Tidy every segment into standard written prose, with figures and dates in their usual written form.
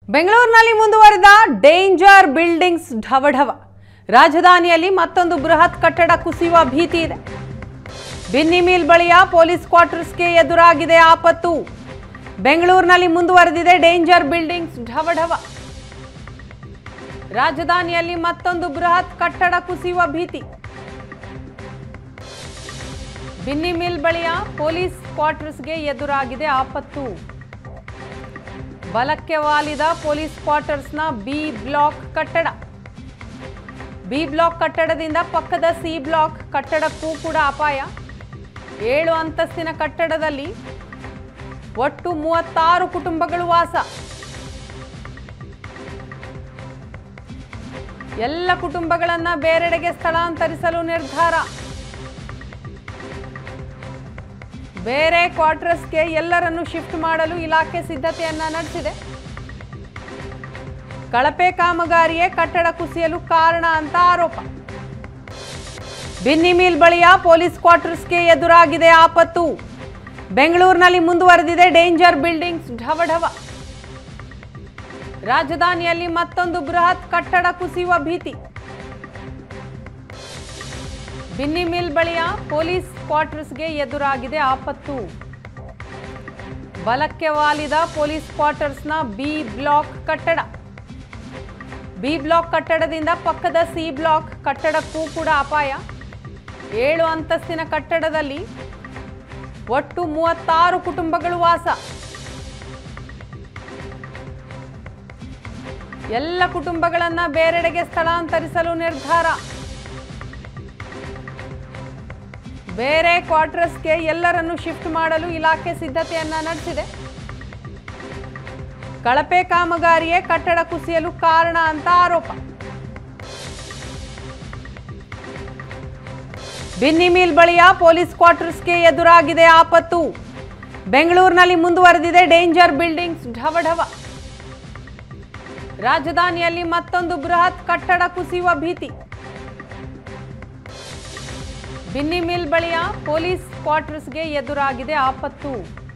ಬೆಂಗಳೂರಿನಲ್ಲಿ ಮುಂದುವರೆದ danger buildings ಢವಢವ. ರಾಜಧಾನಿಯಲ್ಲಿ ಮತ್ತೊಂದು ಬೃಹತ್ ಕಟ್ಟಡ ಕುಸಿಯುವ ಭೀತಿ ಇದೆ. ಬಿನ್ನಿ ಮಿಲ್ ಬಳಿಯ ಪೊಲೀಸ್ ಕ್ವಾರ್ಟರ್ಸ್ಗೆ ಎದುರಾಗಿದೆ ಆಪತ್ತು. ಬೆಂಗಳೂರಿನಲ್ಲಿ ಮುಂದುವರೆದಿದೆ ಡೇಂಜರ್ ಬಿಲ್ಡಿಂಗ್ಸ್ ಢವಢವ. ರಾಜಧಾನಿಯಲ್ಲಿ ಮತ್ತೊಂದು ಬೃಹತ್ ಕಟ್ಟಡ ಕುಸಿಯುವ ಭೀತಿ. ಬಿನ್ನಿ ಮಿಲ್ ಬಳಿಯ ಪೊಲೀಸ್ ಕ್ವಾರ್ಟರ್ಸ್ಗೆ ಎದುರಾಗಿದೆ ಆಪತ್ತು. ಬಲಕ್ಕೆ ವಾಲಿದ ಪೊಲೀಸ್ ಕ್ವಾರ್ಟರ್ಸ್ನ ಬಿ ಬ್ಲಾಕ್ ಕಟ್ಟಡ. ಬಿ ಬ್ಲಾಕ್ ಕಟ್ಟಡದಿಂದ ಪಕ್ಕದ ಸಿ ಬ್ಲಾಕ್ ಕಟ್ಟಡಕ್ಕೂ ಕೂಡ ಅಪಾಯ. 7 ಅಂತಸ್ತಿನ ಕಟ್ಟಡದಲ್ಲಿ ಒಟ್ಟು 36 ಕುಟುಂಬಗಳು ವಾಸ. ಎಲ್ಲ ಕುಟುಂಬಗಳನ್ನು ಬೇರೆಡೆಗೆ ಸ್ಥಳಾಂತರಿಸಲು ನಿರ್ಧಾರ. ಬೇರೆ ಕ್ವಾರ್ಟರ್ಸ್ಗೆ ಎಲ್ಲರನ್ನು ಶಿಫ್ಟ್ ಮಾಡಲು ಇಲಾಖೆ ಸಿದ್ಧತೆಯನ್ನ ನಡೆಸಿದೆ. ಕಳಪೆ ಕಾಮಗಾರಿಯೇ ಕಟ್ಟಡ ಕುಸಿಯಲು ಕಾರಣ ಅಂತ ಆರೋಪ. ಬಿನ್ನಿ ಮಿಲ್ ಬಳಿಯ ಪೊಲೀಸ್ ಕ್ವಾರ್ಟರ್ಸ್ಗೆ ಎದುರಾಗಿದೆ ಆಪತ್ತು. ಬೆಂಗಳೂರಿನಲ್ಲಿ ಮುಂದುವರೆದಿದೆ ಡೇಂಜರ್ ಬಿಲ್ಡಿಂಗ್ಸ್ ಢವಢವ. ರಾಜಧಾನಿಯಲ್ಲಿ ಮತ್ತೊಂದು ಬೃಹತ್ ಕಟ್ಟಡ ಕುಸಿಯುವ ಭೀತಿ. ಬಿನ್ನಿ ಮಿಲ್ ಬಳಿಯ ಪೊಲೀಸ್ ಕ್ವಾರ್ಟರ್ಸ್ಗೆ ಎದುರಾಗಿದೆ ಆಪತ್ತು. ಬಲಕ್ಕೆ ವಾಲಿದ ಪೊಲೀಸ್ ಕ್ವಾರ್ಟರ್ಸ್ನ ಬಿ ಬ್ಲಾಕ್ ಕಟ್ಟಡ. ಬಿ ಬ್ಲಾಕ್ ಕಟ್ಟಡದಿಂದ ಪಕ್ಕದ ಸಿ ಬ್ಲಾಕ್ ಕಟ್ಟಡಕ್ಕೂ ಕೂಡ ಅಪಾಯ. 7 ಅಂತಸ್ತಿನ ಕಟ್ಟಡದಲ್ಲಿ ಒಟ್ಟು 36 ಕುಟುಂಬಗಳು ವಾಸ. ಎಲ್ಲ ಕುಟುಂಬಗಳನ್ನು ಬೇರೆಡೆಗೆ ಸ್ಥಳಾಂತರಿಸಲು ನಿರ್ಧಾರ. ಬೇರೆ ಕ್ವಾರ್ಟರ್ಸ್ಗೆ ಎಲ್ಲರನ್ನು ಶಿಫ್ಟ್ ಮಾಡಲು ಇಲಾಖೆ ಸಿದ್ಧತೆಯನ್ನ ನಡೆಸಿದೆ. ಕಳಪೆ ಕಾಮಗಾರಿಯೇ ಕಟ್ಟಡ ಕುಸಿಯಲು ಕಾರಣ ಅಂತ ಆರೋಪ. ಬಿನ್ನಿ ಮಿಲ್ ಬಳಿಯ ಪೊಲೀಸ್ ಕ್ವಾರ್ಟರ್ಸ್ಗೆ ಎದುರಾಗಿದೆ ಆಪತ್ತು. ಬೆಂಗಳೂರಿನಲ್ಲಿ ಮುಂದುವರೆದಿದೆ ಡೇಂಜರ್ ಬಿಲ್ಡಿಂಗ್ಸ್ ಢವಢವ. ರಾಜಧಾನಿಯಲ್ಲಿ ಮತ್ತೊಂದು ಬೃಹತ್ ಕಟ್ಟಡ ಕುಸಿಯುವ ಭೀತಿ. ಬಿನ್ನಿ ಮಿಲ್ ಬಳಿಯ ಪೊಲೀಸ್ ಕ್ವಾರ್ಟರ್ಸ್ಗೆ ಎದುರಾಗಿದೆ ಆಪತ್ತು.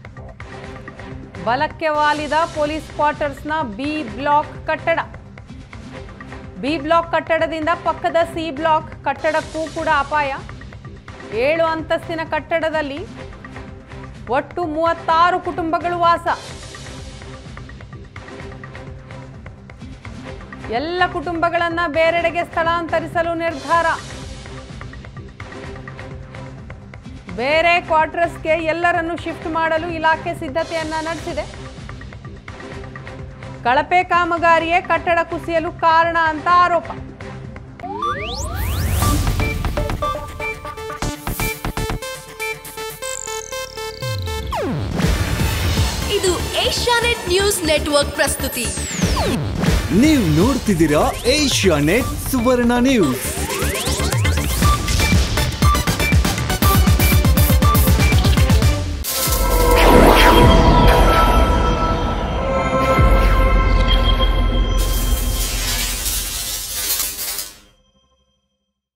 ಬಲಕ್ಕೆ ವಾಲಿದ ಪೊಲೀಸ್ ಕ್ವಾರ್ಟರ್ಸ್ನ ಬಿ ಬ್ಲಾಕ್ ಕಟ್ಟಡ. ಬಿ ಬ್ಲಾಕ್ ಕಟ್ಟಡದಿಂದ ಪಕ್ಕದ ಸಿ ಬ್ಲಾಕ್ ಕಟ್ಟಡಕ್ಕೂ ಕೂಡ ಅಪಾಯ. 7 ಅಂತಸ್ತಿನ ಕಟ್ಟಡದಲ್ಲಿ ಒಟ್ಟು 36 ಕುಟುಂಬಗಳು ವಾಸ. ಎಲ್ಲ ಕುಟುಂಬಗಳನ್ನು ಬೇರೆಡೆಗೆ ಸ್ಥಳಾಂತರಿಸಲು ನಿರ್ಧಾರ. ಬೇರೆ ಕ್ವಾರ್ಟರ್ಸ್ಗೆ ಎಲ್ಲರನ್ನು ಶಿಫ್ಟ್ ಮಾಡಲು ಇಲಾಖೆ ಸಿದ್ಧತೆಯನ್ನ ನಡೆಸಿದೆ. ಕಳಪೆ ಕಾಮಗಾರಿಯೇ ಕಟ್ಟಡ ಕುಸಿಯಲು ಕಾರಣ ಅಂತ ಆರೋಪ. ಇದು ಏಷ್ಯಾನೆಟ್ ನ್ಯೂಸ್ ನೆಟ್ವರ್ಕ್ ಪ್ರಸ್ತುತಿ. ನೀವು ನೋಡ್ತಿದ್ದೀರಾ ಏಷ್ಯಾನೆಟ್ ಸುವರ್ಣ ನ್ಯೂಸ್.